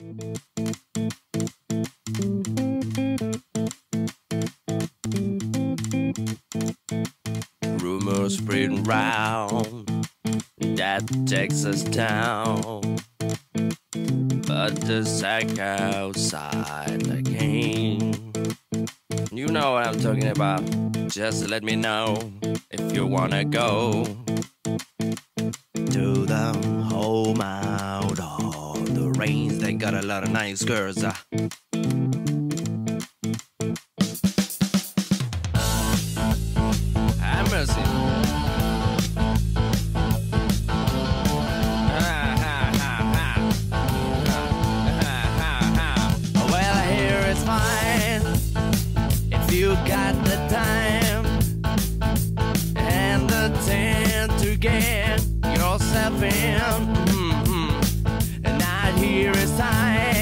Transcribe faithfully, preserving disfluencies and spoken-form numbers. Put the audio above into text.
Rumors spreading round that Texas town, but the sack outside the game. You know what I'm talking about. Just let me know if you wanna go to the home out on the range. They got a lot of nice girls. Uh. Have mercy. Well, here it's fine if you got the time and the time to get yourself in. Mm-hmm. And out here is time